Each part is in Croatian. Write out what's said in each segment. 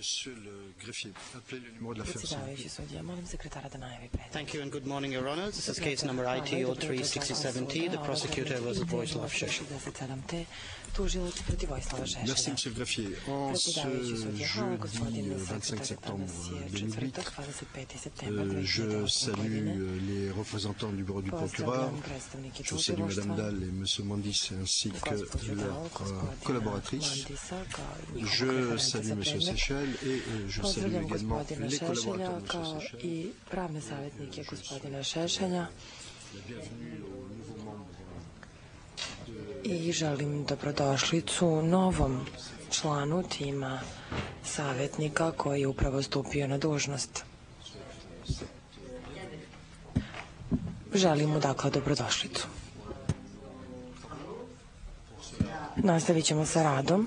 Predsjedavajući sudija, molim sekretara da najavi predmet. Thank you and good morning, Your Honor. This is case number IT 0367T. The prosecutor was Vojislav Šešelj. Tužilac protiv Vojislava Šešelja. Merci, monsieur le greffier. En ce jeudi 25 septembre 2008, je salue les représentants du bureau du procureur. Je salue Madame Dalle et Monsieur Mondis ainsi que leurs collaboratrices. Je salue Monsieur Šešelj et je salue également les collaborateurs de Monsieur Šešelj. I pravne savjetnike gospodina Šešelja. I želim dobrodošlicu novom članu tima savjetnika koji je upravo stupio na dužnost. Želim mu dakle dobrodošlicu. Nastavit ćemo sa radom.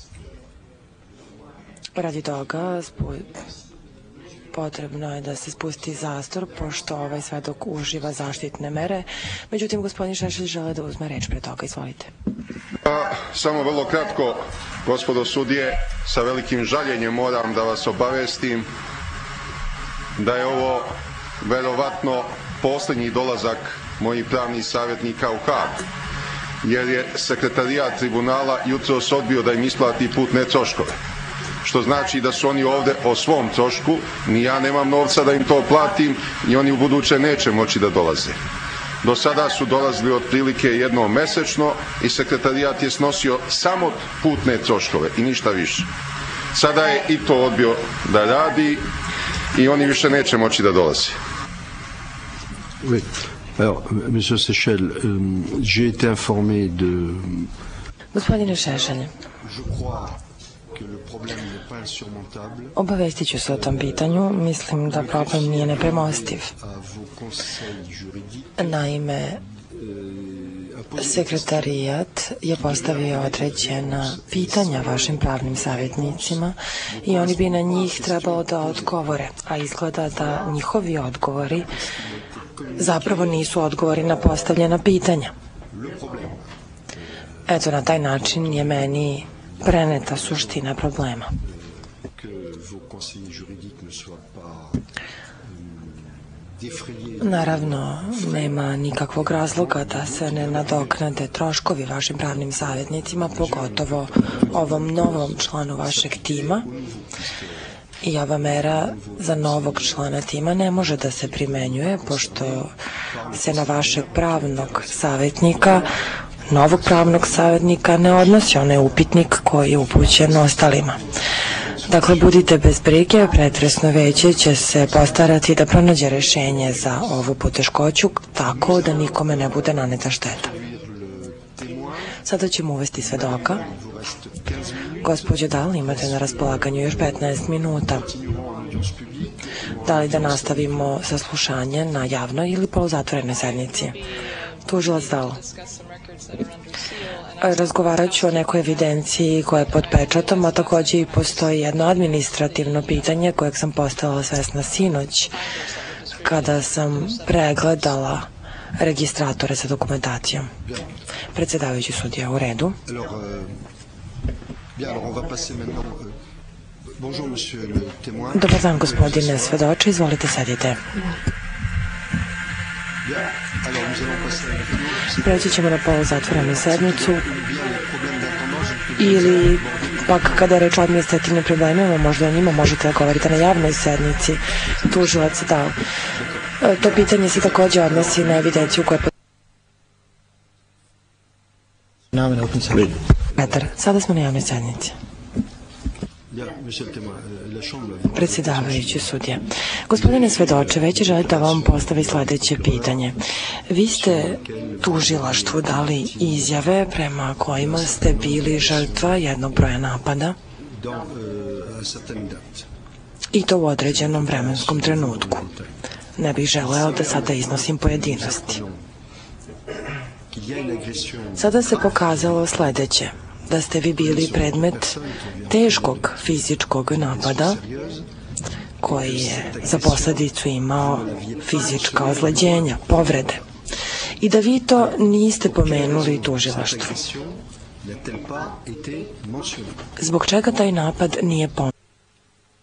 Radi toga potrebno je da se spusti zastor, pošto ovaj svedok uživa zaštitne mere. Međutim, gospodin Šešelj žele da uzme reč pre toga. Izvolite. Samo vrlo kratko, gospodo sudije, sa velikim žaljenjem moram da vas obavestim da je ovo verovatno posljednji dolazak mojih pravnih savjetnika u Hag, jer je sekretarijat tribunala jutros odbio da im isplati putne troškove. Što znači da su oni ovde o svom trošku, ni ja nemam novca da im to platim i oni u buduće neće moći da dolaze. Do sada su dolazili otprilike jednom mesečno i sekretarijat je snosio samo putne troškove i ništa više. Sada je i to odbio da radi i oni više neće moći da dolaze. Oui. Alors, monsieur Šešelj, j'ai été informé de... Gospodine Šešelj, obavestit ću se o tom pitanju. Mislim da problem nije nepremostiv. Naime, sekretarijat je postavio određena pitanja vašim pravnim savjetnicima i oni bi na njih trebalo da odgovore, a izgleda da njihovi odgovori zapravo nisu odgovori na postavljena pitanja. Eto, na taj način je meni preneta suština problema. Naravno, nema nikakvog razloga da se ne nadoknade troškovi vašim pravnim savjetnicima, pogotovo ovom novom članu vašeg tima. I ova mera za novog člana tima ne može da se primenjuje, pošto se na vašeg pravnog savjetnika, novog pravnog savjetnika, ne odnosi onaj upitnik koji je upućen ostalima. Dakle, budite bez brige, pretresno veće će se postarati da pronađe rešenje za ovu poteškoću tako da nikome ne bude naneta šteta. Sada ćemo uvesti svedoka. Gospođo Dal, imate na raspolaganju još 15 minuta. Da li da nastavimo saslušanje na javnoj ili poluzatvorenoj sednici? Tužilac Dal. Razgovarat ću o nekoj evidenciji koja je pod pečatom, a takođe i postoji jedno administrativno pitanje kojeg sam postala svesna sinoć kada sam pregledala registratore sa dokumentacijom. Predsjedavajući sudija, u redu. Dobar dan, gospodine svedoče, izvolite, sedite. Preći ćemo na poluzatvorenu sednicu ili pak kada je reč o administrativnim problemima, možda o njima možete da govorite na javnoj sednici. Tužilac Dal. To pitanje se takođe odnosi na evidenciju koja je... Petar, sada smo na javnoj sednici. Predsjedavajući sudija. Gospodine svedoče, već želite da vam postavi sledeće pitanje. Vi ste tužilaštvu dali izjave prema kojima ste bili žrtva jednog broja napada i to u određenom vremenskom trenutku. Ne bih želeo da sada iznosim pojedinosti. Sada se pokazalo sledeće, da ste vi bili predmet teškog fizičkog napada koji je za posledicu imao fizička ozleđenja, povrede, i da vi to niste pomenuli tužilaštvu. Zbog čega taj napad nije pomenut?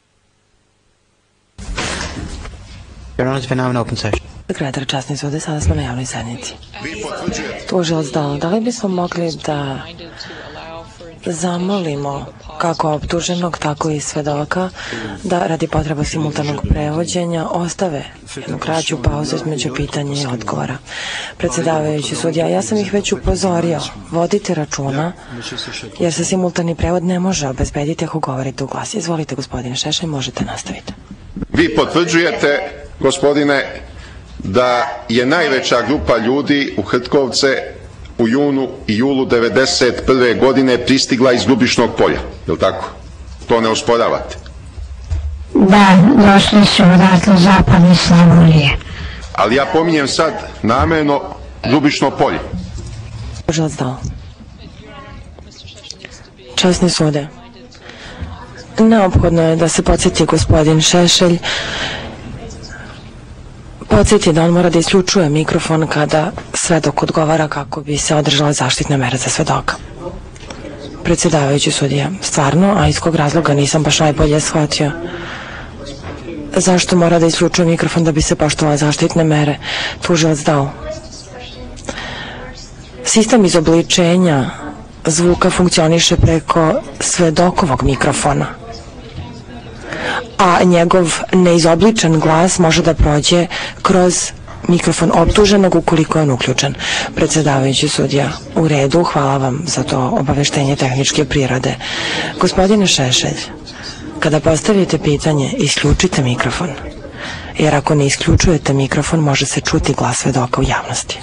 Your Honor, it's now an open session. Sekretar, časni sude, sada smo na javnoj sednici. Tužilac Dal, da li bismo mogli da zamolimo kako optuženog, tako i svedoka da radi potreba simultanog prevođenja ostave jednu kraću pauzu između pitanja i odgovora. Predsjedavajući sudija, ja sam ih već upozorio, vodite računa jer se simultani prevod ne može obezbediti ako govorite u glas. Izvolite, gospodine Šešelj, možete nastaviti. Vi potvrđujete, gospodine, da je najveća grupa ljudi u Hrtkovce u junu i julu 1991. godine pristigla iz Ljubišnog polja, je li tako? To ne osporavate? Da, došli su odatle zapadne Slavonije. Ali ja pominjem sad namjerno Ljubišno polje. Tužilac Dal. Časni sude, neophodno je da se podsjeti gospodin Šešelj, podsjeti da on mora da isključuje mikrofon kada svedok odgovara kako bi se održala zaštitna mera za svedoka. Predsjedavajući sudija, stvarno, a iz kog razloga nisam baš najbolje shvatio. Zašto mora da isključuje mikrofon da bi se poštovala zaštitne mere? Tužilac Dal. Sistem izobličenja zvuka funkcioniše preko svedokovog mikrofona, a njegov neizobličen glas može da prođe kroz mikrofon optuženog ukoliko je on uključen. Predsjedavajući sudija, u redu, hvala vam za to obaveštenje tehničke prirode. Gospodine Šešelj, kada postavite pitanje, isključite mikrofon, jer ako ne isključujete mikrofon, može se čuti glas svedoka u javnosti.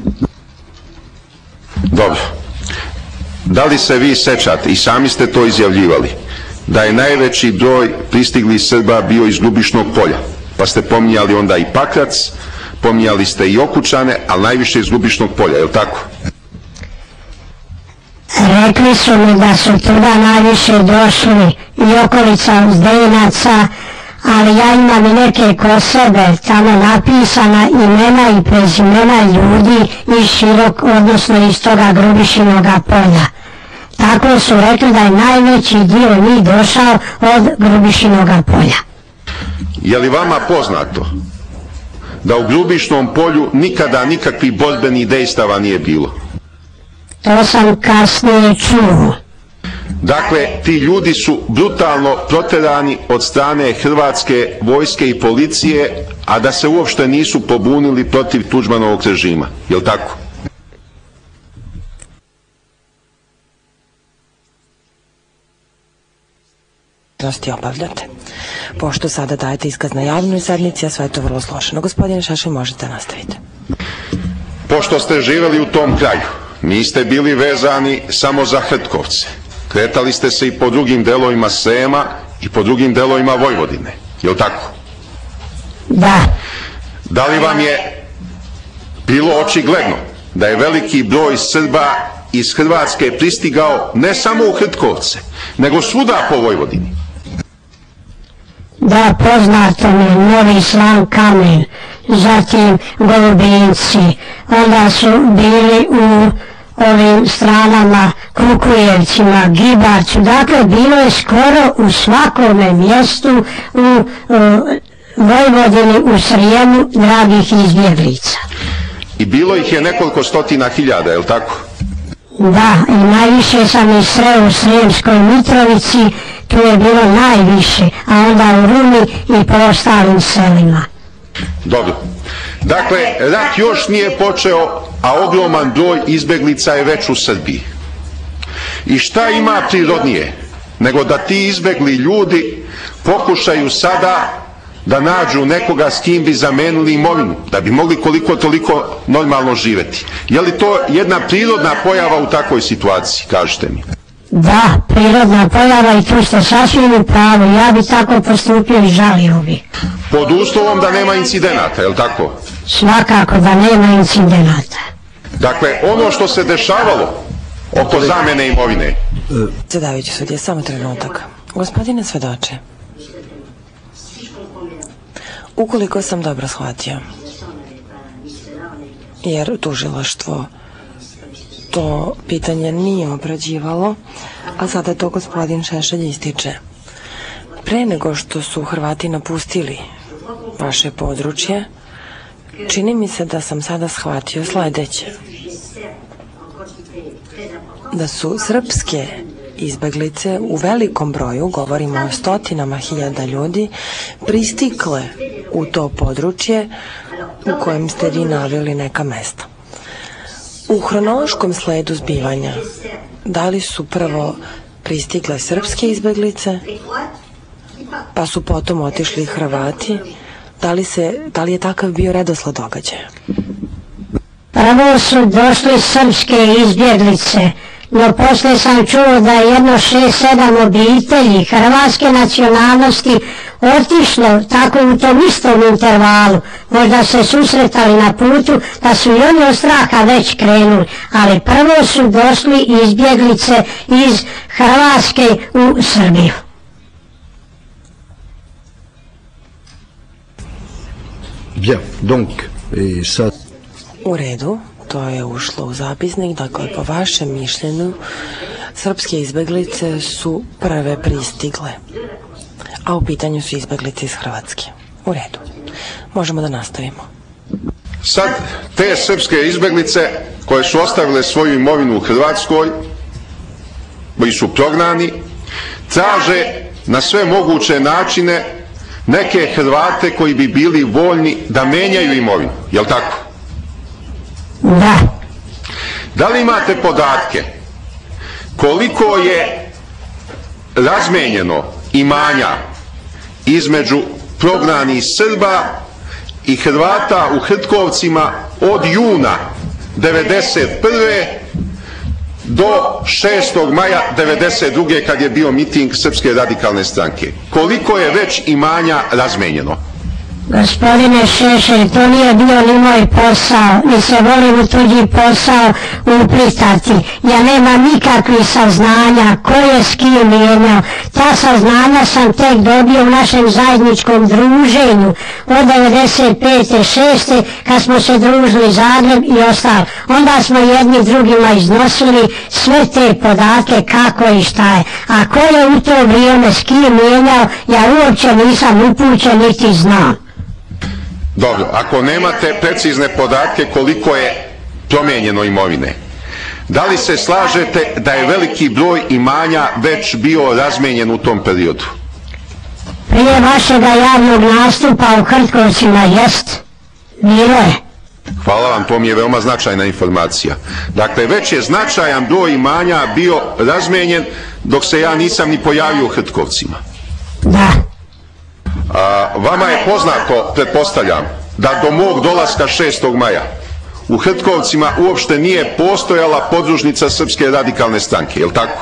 Dobro. Da li se vi sećate, i sami ste to izjavljivali, da je najveći broj pristiglih Srba bio iz Ljubišnog polja, pa ste pominjali onda i Pakrac, pominjali ste i Okučane, ali najviše iz Ljubišnog polja, je li tako? Rekli su mi da su tuda najviše došli i okolica Uzdenaca, ali ja imam i neke kod sebe tamo napisana imena i prezimena ljudi iz širok, odnosno iz toga Grubišinoga polja. Tako su rekli da je najveći dio njih došao od Grubišinoga polja. Je li vama poznato da u Grubišnom polju nikada nikakvih borbenih dejstava nije bilo? To sam kasnije čuo. Dakle, ti ljudi su brutalno proterani od strane hrvatske vojske i policije, a da se uopšte nisu pobunili protiv Tuđmanovog režima, je li tako? Obavljate. Pošto sada dajete iskaz na javnoj sednici, a sve je to vrlo složeno. Gospodine Šešelj, možete nastaviti. Pošto ste živjeli u tom kraju, niste bili vezani samo za Hrtkovce. Kretali ste se i po drugim delovima Srema i po drugim delovima Vojvodine, je li tako? Da. Da li vam je bilo očigledno da je veliki broj Srba iz Hrvatske pristigao ne samo u Hrtkovce, nego svuda po Vojvodini? Da, poznato mi je Novi Slam, Kamen, zatim Golubinci, onda su bili u ovim stranama, Kukujevcima, Gibarcu, dakle bilo je skoro u svakome mjestu u Vojvodini, u Srijemu, dragih izbjeglica. I bilo ih je nekoliko stotina hiljada, je li tako? Da, i najviše sam ih sreo u Srijemskoj Mitrovici, tu je bilo najviše, a onda u Rumi i po ostalim selima. Dobro. Dakle, rat još nije počeo, a ogroman broj izbjeglica je već u Srbiji. I šta ima prirodnije nego da ti izbjegli ljudi pokušaju sada da nađu nekoga s kim bi zamenili imovinu, da bi mogli koliko toliko normalno živjeti. Je li to jedna prirodna pojava u takvoj situaciji, kažete mi? Da, prirodna pojava i tu ste sasvim u pravu. Ja bi tako postupio i žalio bi. Pod uslovom da nema incidenata, je li tako? Svakako da nema incidenata. Dakle, ono što se dešavalo oko zamene imovine. Predsjedavajući sudija, samo trenutak. Gospodine svedoče, ukoliko sam dobro shvatio, jer tužilaštvo to pitanje nije obrađivalo, a sada to gospodin Šešelj ističe. Pre nego što su Hrvati napustili vaše područje, čini mi se da sam sada shvatio sledeće. Da su srpske izbeglice u velikom broju, govorimo o stotinama hiljada ljudi, pristikle u to područje u kojem ste vi naveli neka mesta. U hronološkom sledu zbivanja, da li su prvo pristigle srpske izbeglice, pa su potom otišli Hrvati, da li je takav bio redosled događaja? Prvo su došli srpske izbjeglice, no posle sam čuo da je jedno 6-7 obitelji hrvatske nacionalnosti otišlo tako u tom istom intervalu. Možda se susretali na putu, da su i oni od straha već krenuli, ali prvo su došli izbjeglice iz Hrvatske u Srbiju. Bien, donc, et ça... U redu, to je ušlo u zapisnik, dakle po vašem mišljenju srpske izbeglice su prve pristigle, a u pitanju su izbeglice iz Hrvatske. U redu, možemo da nastavimo. Sad te srpske izbeglice koje su ostavile svoju imovinu u Hrvatskoj, koji su prognani, traže na sve moguće načine neke Hrvate koji bi bili voljni da menjaju imovinu, jel tako? Da. Da li imate podatke koliko je razmenjeno imanja između prognanih Srba i Hrvata u Hrtkovcima od juna 1991. do 6. maja 1992. kad je bio miting Srpske radikalne stranke? Koliko je već imanja razmenjeno? Gospodine Šešelj, to nije bio ni moj posao, ni se volim u tuđi posao uplitati. Ja nemam nikakvih saznanja ko je s kim mijenjao. Ta saznanja sam tek dobio u našem zajedničkom druženju od 95. 6. kad smo se družili Zagreb i ostalo. Onda smo jedni drugima iznosili sve te podatke kako i šta je. A ko je u to vrijeme s kim mijenjao, ja uopće nisam upućen niti znam. Dobro, ako nemate precizne podatke koliko je promijenjeno imovine, da li se slažete da je veliki broj imanja već bio razmijenjen u tom periodu? Prije vašega javnog nastupa u Hrtkovcima jest, bilo je. Hvala vam, to mi je veoma značajna informacija. Dakle, već je značajan broj imanja bio razmijenjen dok se ja nisam ni pojavio u Hrtkovcima. Da. Vama je poznato, pretpostavljam, da do mog dolaska 6. maja u Hrtkovcima uopšte nije postojala podružnica Srpske radikalne stranke, je li tako?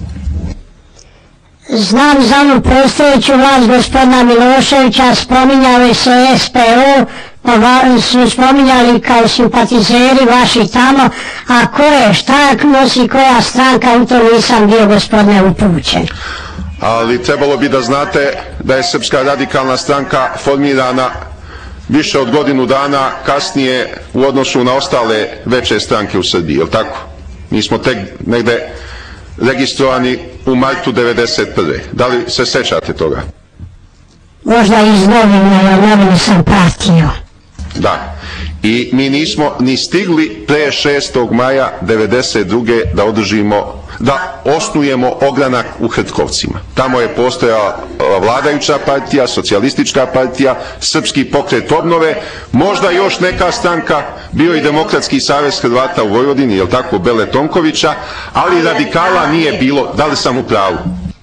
Znam za onu postojeću vlast gospodina Miloševića, spominjali se SPO, su spominjali kao simpatizeri vaši tamo, a ko je, šta nosi koja stranka, u to nisam bio gospodine upućen. Ali trebalo bi da znate da je Srpska radikalna stranka formirana više od godinu dana kasnije u odnosu na ostale veće stranke u Srbiji, je li tako? Mi smo tek negde registrovani u martu 1991. Da li se sećate toga? Možda iz novina, jer novine sam pratio. Da. I mi nismo ni stigli pre 6. maja 1992. da osnujemo ogranak u Hrtkovcima. Tamo je postojala vladajuća partija, socijalistička partija, Srpski pokret obnove, možda još neka stranka, bio i Demokratski savez Hrvata u Vojvodini, je li tako, Bele Tonkovića, ali radikala nije bilo. Da li sam u pravu?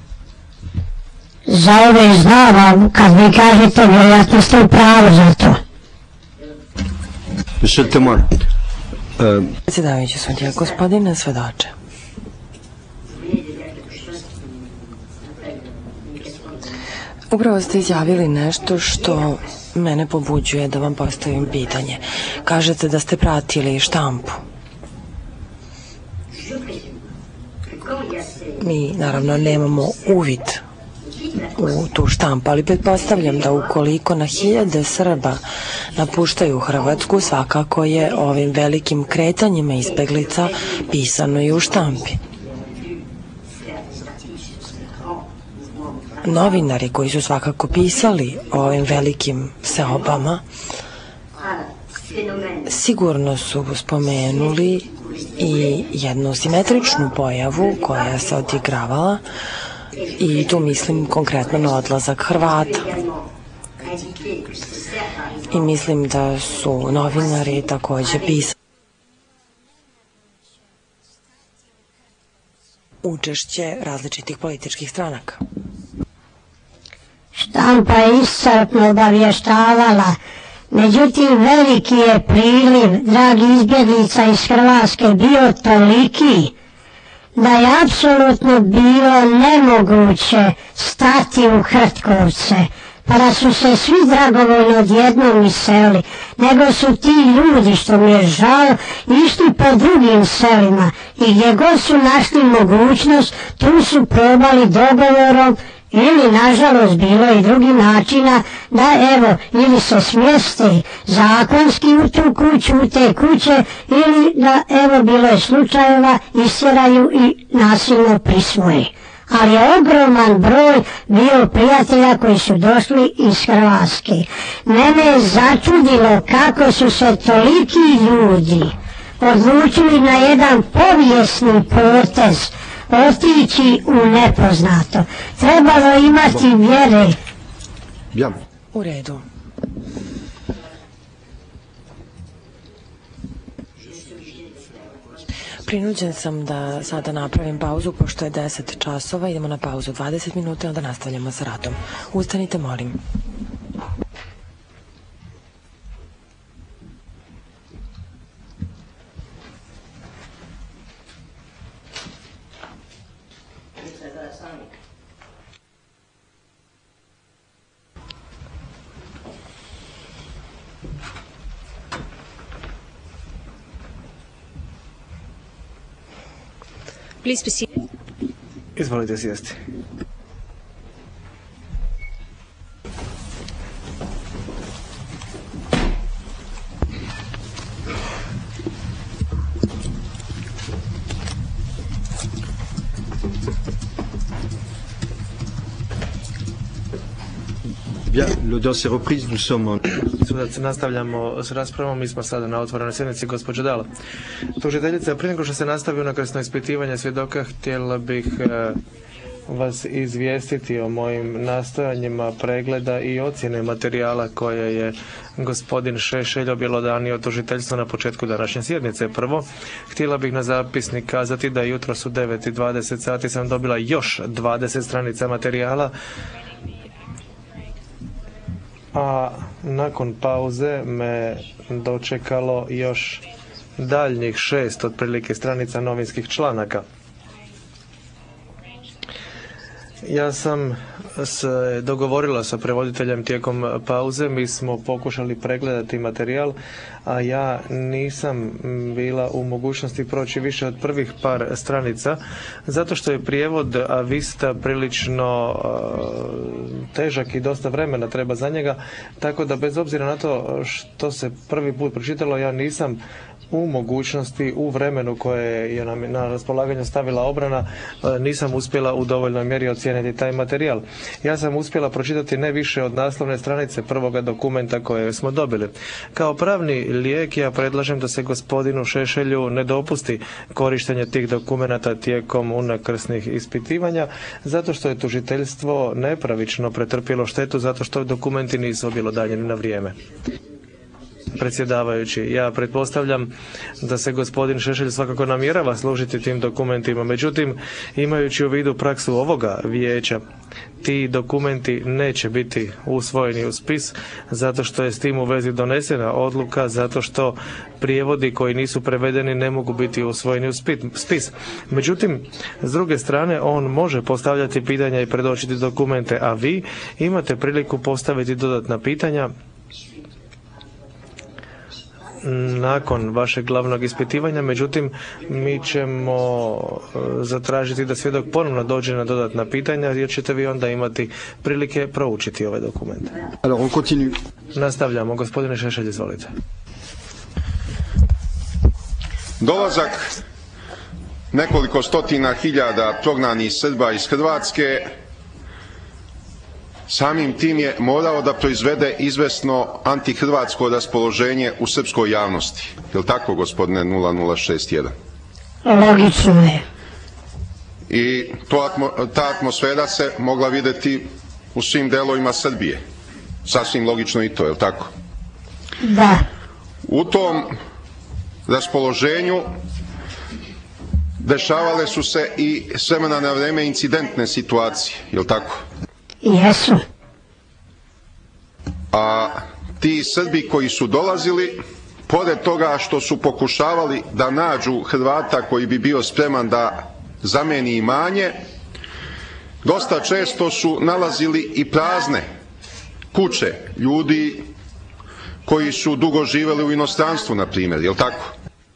Za ove znam, kad mi kažete, vjerojatno ste u pravu za to. Predsjedavajući sudija, gospodine svedoče. Upravo ste izjavili nešto što mene pobuđuje da vam postavim pitanje. Kažete da ste pratili štampu. Mi, naravno, nemamo uvid u tu štampu, ali pretpostavljam da ukoliko na hiljade Srba napuštaju Hrvatsku, svakako je ovim velikim kretanjima izbeglica pisano i u štampi. novinari koji su svakako pisali o ovim velikim seobama sigurno su spomenuli i jednu simetričnu pojavu koja se odigravala, i tu mislim konkretno na odlazak Hrvata. I mislim da su novinari takođe pisali učešće različitih političkih stranaka. Štampa je iscrpno obavještavala, međutim veliki je priliv, dragi izbjeglica iz Hrvatske, bio toliki da je apsolutno bilo nemoguće stati u Hrtkovce, pa da su se svi dragovoljno odjednom iseli, nego su ti ljudi, što mi je žao, išli po drugim selima i gdje god su našli mogućnost, tu su probali dogovorom ili, nažalost, bilo i drugih načina da, evo, ili se smjeste zakonski u tu kuću, u te kuće, ili da, evo, bilo je slučajeva, istjeraju i nasilno prisvoje. Ali je ogroman broj bio prijatelja koji su došli iz Hrvatske. Mene je začudilo kako su se toliki ljudi odlučili na jedan povijesni potez, otići u nepoznato. Trebalo imati vjere. U redu. Prinuđen sam da sada napravim pauzu, pošto je 10 časova. Idemo na pauzu 20 minuta i onda nastavljamo sa radom. Ustanite, molim. Izvolite sjesti. Bien, l'audience est reprise, nous sommes en... Sudac, nastavljamo s raspravom, mi smo sada na otvorenoj sjednici. Gospođo Dala, tužiteljica, prije nego što se nastavi unakrsno ispitivanje svjedoka, htjela bih vas izvijestiti o mojim nastojanjima pregleda i ocjene materijala koje je gospodin Šešelj objelodanio tužiteljstvo na početku današnje sjednice. Prvo, htjela bih na zapisnik kazati da jutros u 9:20 sati sam dobila još 20 stranica materijala, a nakon pauze me dočekalo još daljnjih 6 otprilike stranica novinskih članaka. Ja sam se dogovorila sa prevoditeljem tijekom pauze, mi smo pokušali pregledati materijal, a ja nisam bila u mogućnosti proći više od prvih par stranica, zato što je prijevod Avista prilično težak i dosta vremena treba za njega, tako da bez obzira na to što se prvi put pročitalo, ja nisam u mogućnosti, u vremenu koje je na raspolaganju stavila obrana, nisam uspjela u dovoljnoj mjeri ocijeniti taj materijal. Ja sam uspjela pročitati ne više od naslovne stranice prvoga dokumenta koje smo dobili. Kao pravni lijek ja predlažem da se gospodinu Šešelju ne dopusti korištenje tih dokumenata tijekom unakrsnih ispitivanja, zato što je tužiteljstvo nepravično pretrpjelo štetu, zato što dokumenti nisu objelodanjeni na vrijeme. Predsjedavajući, ja pretpostavljam da se gospodin Šešelj svakako namjerava služiti tim dokumentima, međutim, imajući u vidu praksu ovoga vijeća, ti dokumenti neće biti usvojeni u spis, zato što je s tim u vezi donesena odluka, zato što prijevodi koji nisu prevedeni ne mogu biti usvojeni u spis. Međutim, s druge strane, on može postavljati pitanja i predočiti dokumente, a vi imate priliku postaviti dodatna pitanja nakon vašeg glavnog ispitivanja. Međutim, mi ćemo zatražiti da svjedok ponovno dođe na dodatna pitanja, jer ćete vi onda imati prilike proučiti ove dokumente. Alors, on continue. Nastavljamo. Gospodine Šešelj, izvolite. Dolazak nekoliko stotina hiljada prognanih Srba iz Hrvatske samim tim je morao da proizvede izvesno antihrvatsko raspoloženje u srpskoj javnosti. Je li tako, gospodine 0061? Logično je. I ta atmosfera se mogla videti u svim delovima Srbije. Sasvim logično i to, je li tako? Da. U tom raspoloženju dešavale su se i s vremena na vreme incidentne situacije, je li tako? Jesu. A ti Srbi koji su dolazili, pored toga što su pokušavali da nađu Hrvata koji bi bio spreman da zameni imanje, dosta često su nalazili i prazne kuće ljudi koji su dugo živeli u inostranstvu, na primjer, je li tako?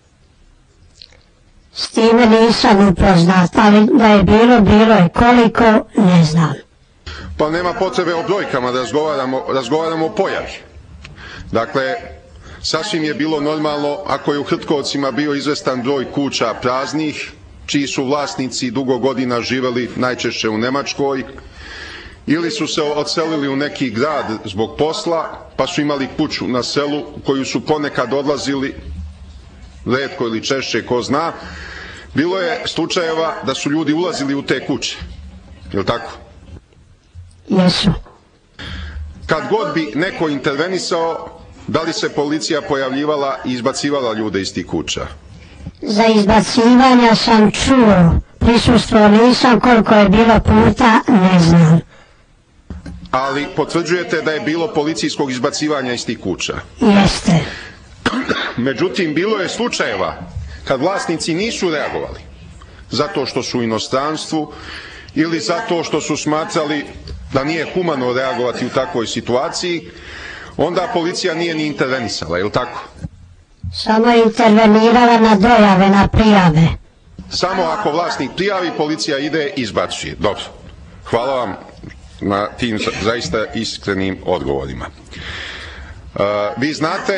S time nisam upoznat, ali da je bilo je, koliko, ne znam. Pa nema potrebe o brojkama da razgovaramo o pojavi. Dakle, sasvim je bilo normalno ako je u Hrtkovcima bio izvestan broj kuća praznih, čiji su vlasnici dugo godina živeli najčešće u Nemačkoj, ili su se odselili u neki grad zbog posla, pa su imali kuću na selu u koju su ponekad odlazili, retko ili češće, ko zna. Bilo je slučajeva da su ljudi ulazili u te kuće, je li tako? Jesu. Kad god bi neko intervenisao, da li se policija pojavljivala i izbacivala ljude iz tih kuća? Za izbacivanja sam čuo, prisustvo nisam, koliko je bilo puta, ne znam. Ali potvrđujete da je bilo policijskog izbacivanja iz tih kuća? Jeste. Međutim, bilo je slučajeva kad vlasnici nisu reagovali zato što su u inostranstvu ili zato što su smatrali da nije humano reagovati u takvoj situaciji, onda policija nije ni intervenisala, je li tako? Samo je intervenirala na dojave, na prijave. Samo ako vlasnik prijavi, policija ide i izbacuje. Dobro. Hvala vam na tim zaista iskrenim odgovorima. Vi znate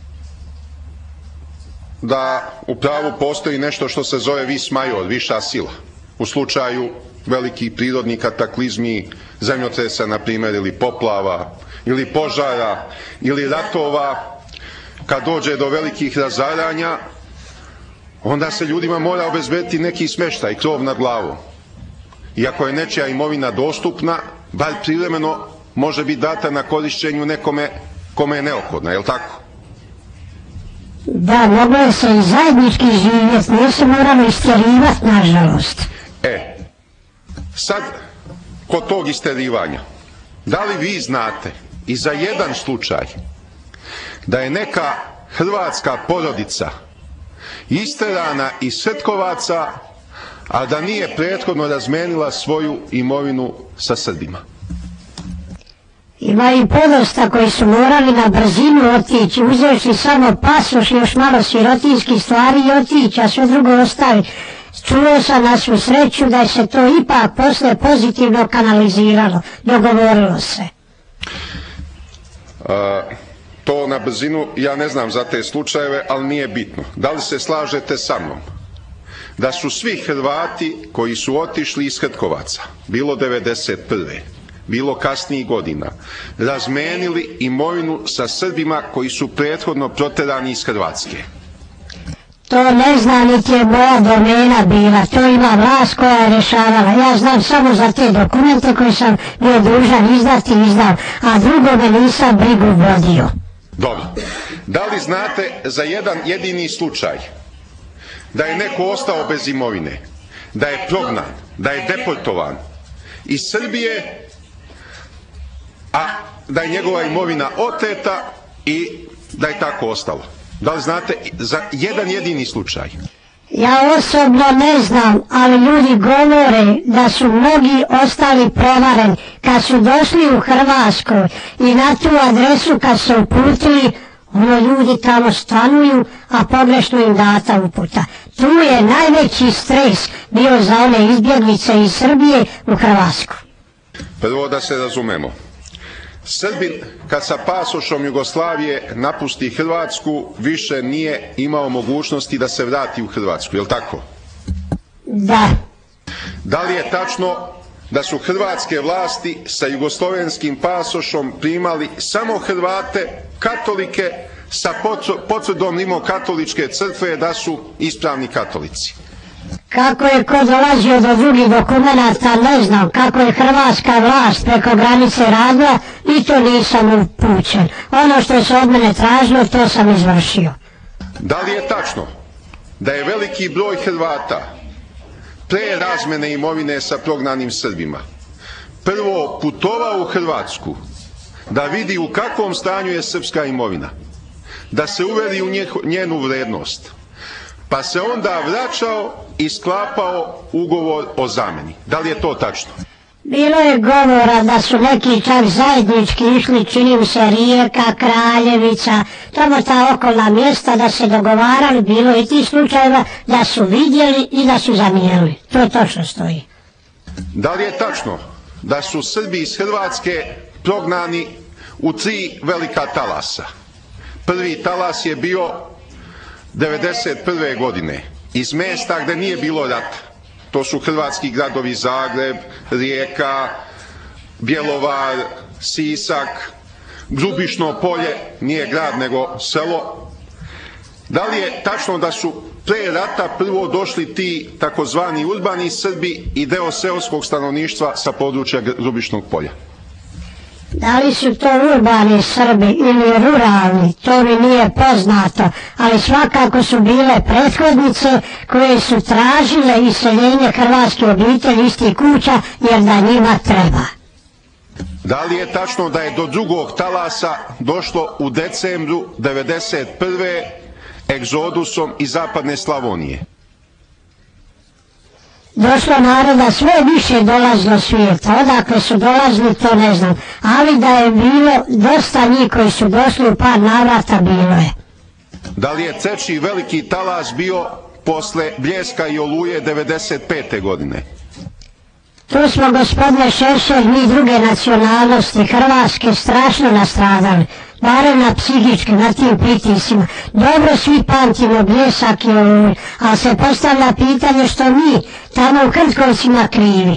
da u pravu postoji nešto što se zove vis major, viša sila. U slučaju velikih prirodnih kataklizmi, zemljotresa, na primjer, ili poplava, ili požara, ili ratova, kad dođe do velikih razaranja, onda se ljudima mora obezbediti neki smeštaj, krov nad glavom. Iako je nečija imovina dostupna, bar privremeno može biti data na korišćenju nekome kome je neophodna, je li tako? Da, moglo je se i zajednički živjeti, nije se moralo istjerivati, nažalost. Sad, kod tog istjerivanja, da li vi znate i za jedan slučaj da je neka hrvatska porodica isterana iz Hrtkovaca, a da nije prethodno razmenila svoju imovinu sa Srbima? Ima i podosta koji su morali na brzinu otići, uzevši samo pasoš i još malo sirotinskih stvari i otići, a sve drugo ostaviti. Čuo sam na svu sreću da se to ipak posle pozitivno kanaliziralo, dogovorilo se. To na brzinu, ja ne znam za te slučajeve, ali nije bitno. Da li se slažete sa mnom da su svi Hrvati koji su otišli iz Hrtkovaca, bilo 1991. bilo kasnijih godina, razmenili imovinu sa Srbima koji su prethodno proterani iz Hrvatske? To ne zna, niti je moja domena bila, to ima vlast koja je rešavala. Ja znam samo za te dokumente koje sam bio dužan izdati i izdao, a drugome nisam brigu vodio. Dobro. Da li znate za jedan jedini slučaj da je neko ostao bez imovine, da je prognan, da je deportovan iz Srbije, a da je njegova imovina oteta i da je tako ostalo? Da li znate za jedan jedini slučaj? Ja osobno ne znam, ali ljudi govore da su mnogi ostali prevareni kad su došli u Hrvatsku i na tu adresu kad su uputili, ljudi tamo stanuju, a pogrešno im data uputa. Tu je najveći stres bio za one izbjeglice iz Srbije u Hrvatsku. Prvo da se razumemo. Srbin kad sa pasošom Jugoslavije napusti Hrvatsku više nije imao mogućnosti da se vrati u Hrvatsku, je li tako? Da. Da li je tačno da su hrvatske vlasti sa jugoslovenskim pasošom primali samo Hrvate, katolike, sa potvrdom rimokatoličke crkve da su ispravni katolici. Kako je ko dolazio do drugih dokumenata, ne znam. Kako je hrvatska vlast preko granice radila, i to nisam upućen. Ono što se od mene tražilo, to sam izvršio. Da li je tačno da je veliki broj Hrvata pre razmene imovine sa prognanim Srbima prvo putovao u Hrvatsku da vidi u kakvom stanju je srpska imovina, da se uveri u njenu vrednost, pa se onda vraćao i sklapao ugovor o zameni? Da li je to tačno? Bilo je govora da su neki čak zajednički išli, čini mi se, Rijeka, Kraljevica, tamo ta okolna mjesta, da se dogovarali, bilo i tih slučajeva da su vidjeli i da su zamijenili. To točno stoji. Da li je tačno da su Srbi iz Hrvatske prognani u 3 velika talasa? Prvi talas je bio 1991. godine iz mjesta gdje nije bilo rata. To su hrvatski gradovi Zagreb, Rijeka, Bjelovar, Sisak, Grubišno polje, nije grad nego selo. Da li je tačno da su pre rata prvo došli ti takozvani urbani Srbi i deo seoskog stanovništva sa područja Grubišnog polja? Da li su to urbani Srbi ili ruralni, to mi nije poznato, ali svakako su bile prethodnice koje su tražile iseljenje hrvatske obitelji iz tih kuća jer da njima treba. Da li je tačno da je do drugog talasa došlo u decembru 1991. egzodusom iz zapadne Slavonije? Došlo naroda, sve više dolazilo svijeta, odakle su dolazili to ne znam, ali da je bilo dosta njih koji su došli u par navrata, bilo je. Da li je treći veliki talas bio posle Bljeska i Oluje 1995. godine? Tu smo, gospodine Šešelj, mi druge nacionalnosti Hrvatske strašno nastradali, barem na psihički, na tim pritisima. Dobro svi pamtimo Bljesak i Oluju, ali se postavlja pitanje što mi tamo u Krtkovcima krivi.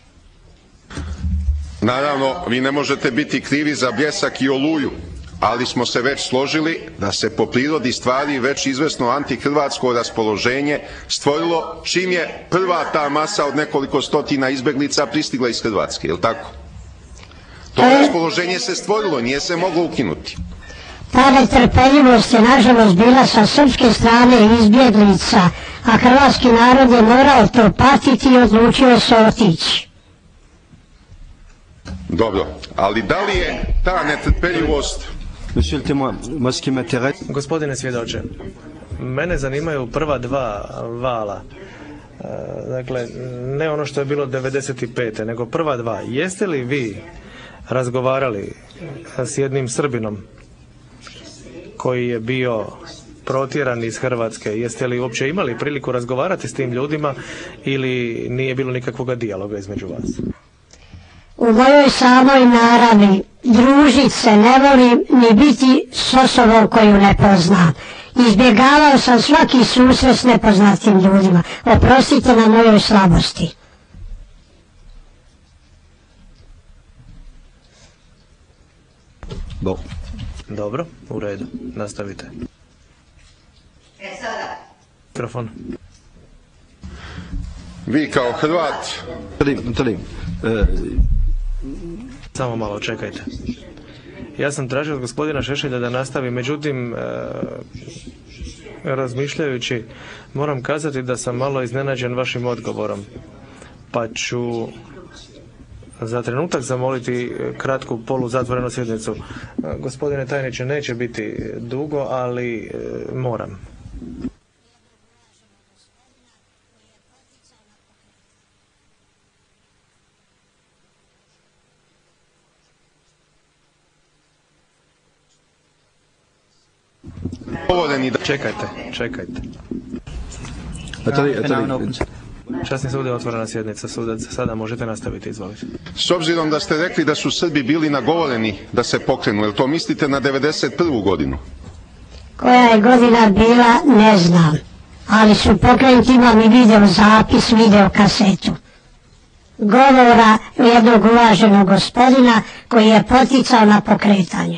Naravno, vi ne možete biti krivi za Bljesak i Oluju, ali smo se već složili da se po prirodi stvari već izvesno antihrvatsko raspoloženje stvorilo čim je prva ta masa od nekoliko stotina izbeglica pristigla iz Hrvatske, je li tako? To raspoloženje se stvorilo, nije se moglo ukinuti. Ta netrpeljivost je nažalost bila sa srpske strane izbjeglica, a hrvatski narod je morao to patiti i odlučio se otići. Dobro, ali da li je ta netrpeljivost... Gospodine svjedoče, mene zanimaju prva dva vala. Dakle, ne ono što je bilo 95. nego prva dva. Jeste li vi razgovarali s jednim Srbinom koji je bio protjeran iz Hrvatske? Jeste li uopće imali priliku razgovarati s tim ljudima ili nije bilo nikakvog dijaloga između vas? U mojoj samoj naravi družit se ne volim ni biti s osobom koju ne poznam. Izbjegavao sam svaki susret s nepoznatim ljudima. Oprostite na mojoj slabosti. Dobro, u redu. Nastavite. Mikrofon. Vi kao Hrvat... Samo malo, čekajte. Ja sam tražio od gospodina Šešelja da nastavi, međutim, razmišljajući, moram kazati da sam malo iznenađen vašim odgovorom. Pa ću za trenutak zamoliti kratku poluzatvorenu sjednicu. Gospodine tajniče, neće biti dugo, ali moram. Čekajte. Časni sud je otvorena sjednica. Sudac, sada možete nastaviti, izvolite. S obzirom da ste rekli da su Srbi bili nagovoreni da se pokrenu, jel to mislite na 1991. godinu? Koja je godina bila, ne znam. Ali su pokrenuti, imam i video zapis, video kasetu. govora jednog uvaženog gospodina koji je poticao na pokretanje.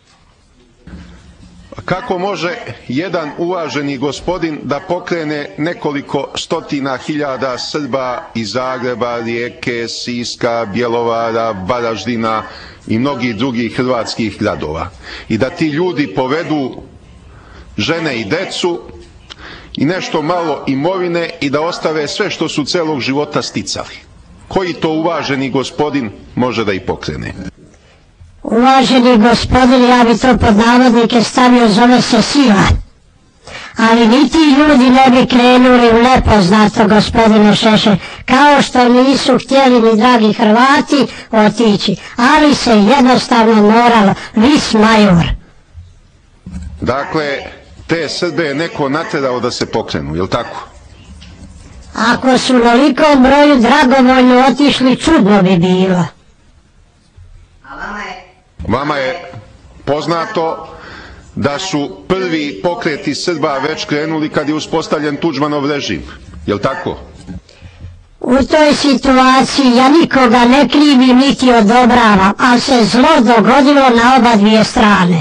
Kako može jedan uvaženi gospodin da pokrene nekoliko stotina hiljada Srba iz Zagreba, Rijeke, Siska, Bjelovara, Varaždina i mnogih drugih hrvatskih gradova i da ti ljudi povedu žene i decu i nešto malo imovine i da ostave sve što su celog života sticali? Koji to uvaženi gospodin može da ih pokrene? Uvaženi gospodin, ja bi to pod navodnike stavio, zove se sila. Ali ni ti ljudi ne bi krenuli u nepoznato, gospodine Šešelj, kao što nisu htjeli ni dragi Hrvati otići, ali se jednostavno moralo, vis major. Dakle, te Srbe je neko naterao da se pokrenu, je li tako? Ako su na likom broju dragovoljno otišli, čudno bi bilo. Vama je poznato da su prvi pokreti Srba već krenuli kad je uspostavljen Tuđmanov režim, je li tako? U toj situaciji ja nikoga ne krivim niti odobravam, ali se zlo dogodilo na oba dvije strane.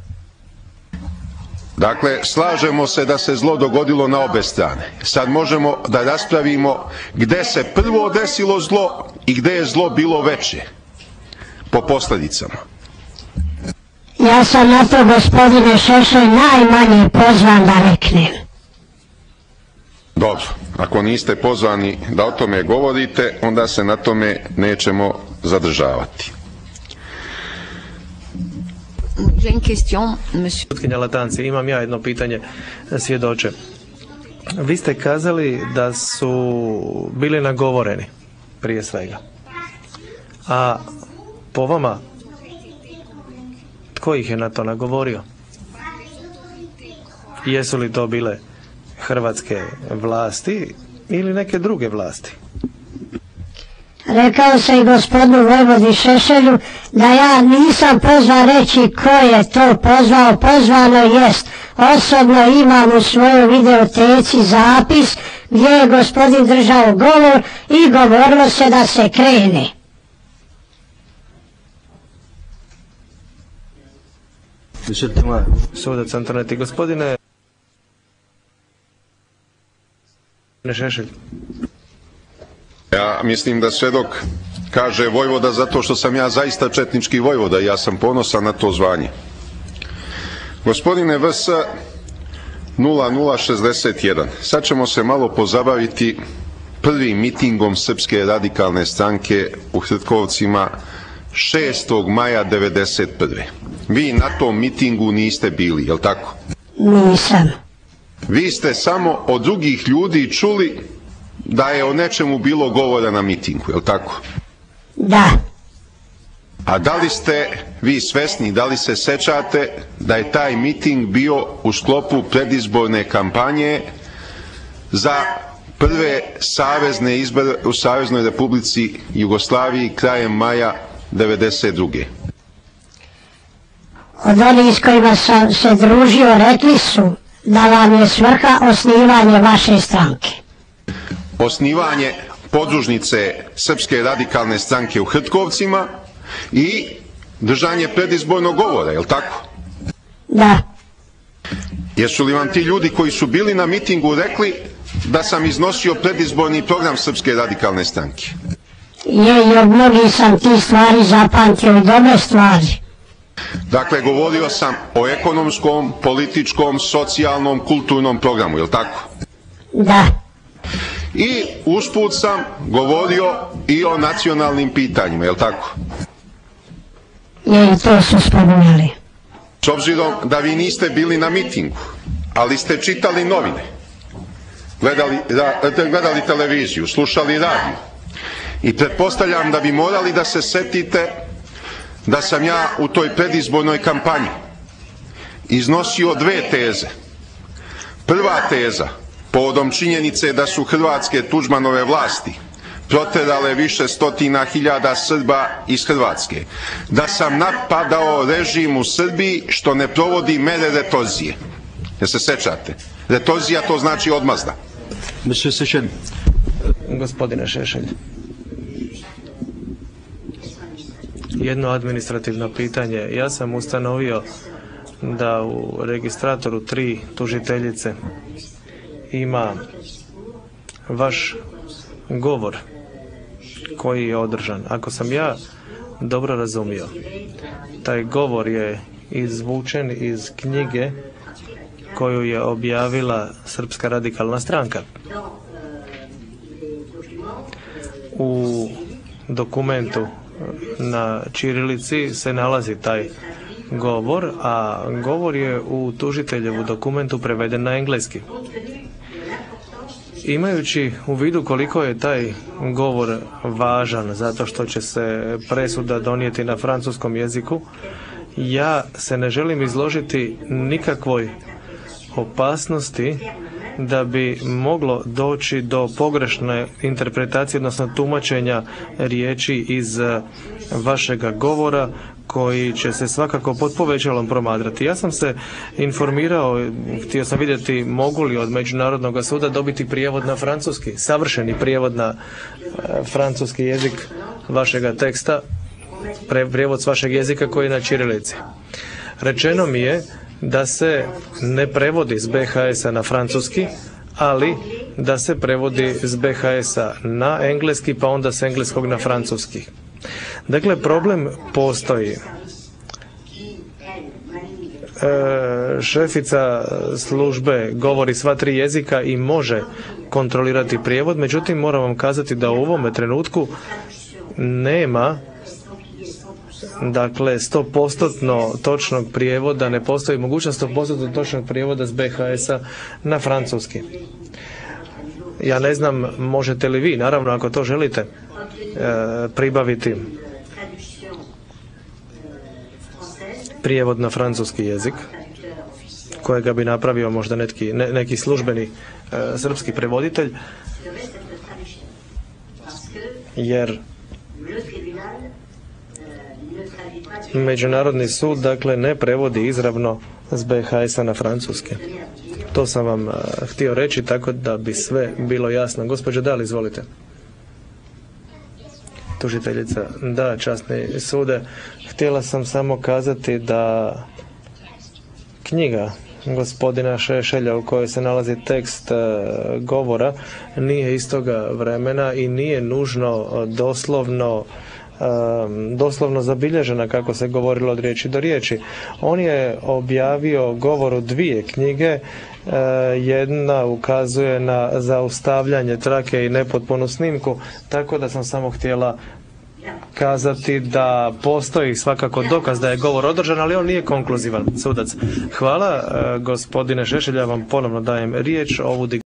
Dakle, slažemo se da se zlo dogodilo na obe strane. Sad možemo da raspravimo gde se prvo desilo zlo i gde je zlo bilo veće po posledicama. Ja sam na to, gospodine Šešelj, najmanje pozvan da reknem. Dobro, ako niste pozvani da o tome govorite, onda se na tome nećemo zadržavati. Sutkinja Latanci, imam ja jedno pitanje, svjedoče. Vi ste kazali da su bili nagovoreni, prije svega. A po vama, tko ih je na to nagovorio? Jesu li to bile hrvatske vlasti ili neke druge vlasti? Rekao se i gospodinu Vojvodi Šešelju da ja nisam pozvan reći ko je to pozvao. Pozvano jest. Osobno imam u svojoj videoteci zapis gdje je gospodin držao govor i govorilo se da se krene. Sudac Antonetti, gospodine Šešelj. Ja mislim da svedok kaže vojvoda zato što sam ja zaista četnički vojvoda i ja sam ponosan na to zvanje. Gospodine VS 0061, sad ćemo se malo pozabaviti prvim mitingom Srpske radikalne stranke u Hrtkovcima 6. maja 1991. Vi na tom mitingu niste bili, je li tako? Nisam. Vi ste samo od drugih ljudi čuli da je o nečemu bilo govora na mitingu, je li tako? Da. A da li ste vi svesni, da li se sećate da je taj miting bio u sklopu predizborne kampanje za prve savezne izbore u Saveznoj Republici Jugoslaviji krajem maja 1992. Od onih s kojima sam se družio rekli su da vam je svrha osnivanje vaše stranke. Osnivanje podružnice Srpske radikalne stranke u Hrtkovcima i držanje predizbornog govora, je li tako? Da. Jesu li vam ti ljudi koji su bili na mitingu rekli da sam iznosio predizborni program Srpske radikalne stranke? Je, i od mnogih sam ti stvari zapamtio i dobre stvari. Dakle, govorio sam o ekonomskom, političkom, socijalnom, kulturnom programu, je li tako? Da. I usput sam govorio i o nacionalnim pitanjima, je li tako? Je, i to su spominjali. S obzirom da vi niste bili na mitingu, ali ste čitali novine, gledali televiziju, slušali radio i pretpostavljam da bi morali da se setite da sam ja u toj predizbornoj kampanji iznosio dve teze. Prva teza, povodom činjenice da su hrvatske Tuđmanove vlasti proterale više stotina hiljada Srba iz Hrvatske, da sam napadao režim u Srbiji što ne provodi mere retorzije. Jel se sećate? Retorzija to znači odmazda. Gospodine Šešelj, jedno administrativno pitanje. Ja sam ustanovio da u registratoru 3 tužiteljice ima vaš govor koji je održan. Ako sam ja dobro razumio, taj govor je izvučen iz knjige koju je objavila Srpska radikalna stranka. U dokumentu na ćirilici se nalazi taj govor, a govor je u tužiteljevu dokumentu preveden na engleski. Imajući u vidu koliko je taj govor važan zato što će se presuda donijeti na francuskom jeziku, ja se ne želim izložiti nikakvoj opasnosti da bi moglo doći do pogrešne interpretacije, odnosno tumačenja riječi iz vašega govora koji će se svakako pod povećalom promatrati. Ja sam se informirao, htio sam vidjeti mogu li od Međunarodnog suda dobiti prijevod na francuski, savršeni prijevod na francuski jezik vašega teksta, prijevod s vašeg jezika koji je na ćirilici. Rečeno mi je da se ne prevodi s BHS-a na francuski, ali da se prevodi s BHS-a na engleski, pa onda s engleskog na francuski. Dakle, problem postoji. Šefica službe govori sva 3 jezika i može kontrolirati prijevod, međutim moram vam kazati da u ovome trenutku nema, dakle, 100% točnog prijevoda, ne postoji mogućnost 100% točnog prijevoda s BHS-a na francuski. Ja ne znam, možete li vi, naravno ako to želite, pribaviti prijevod na francuski jezik, kojega bi napravio možda neki službeni srpski prevoditelj, jer Međunarodni sud, dakle, ne prevodi izravno s BHS-a na francuski. To sam vam htio reći, tako da bi sve bilo jasno. Gospođo Dali, izvolite. Tužiteljica, da, časni sude. Htjela sam samo kazati da knjiga gospodina Šešelja u kojoj se nalazi tekst govora nije istoga vremena i nije nužno doslovno zabilježena kako se govorilo od riječi do riječi. On je objavio govor u 2 knjige, jedna ukazuje na zaustavljanje trake i nepotpunu snimku, tako da sam samo htjela kazati da postoji svakako dokaz da je govor održan, ali on nije konkluzivan. Sudac, hvala. Gospodine Šešelj, ja vam ponovno dajem riječ.